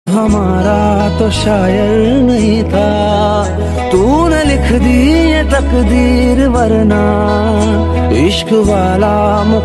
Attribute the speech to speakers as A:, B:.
A: हमारा तो शायर नहीं था, तूने लिख दी ये तकदीर, वरना इश्क वाला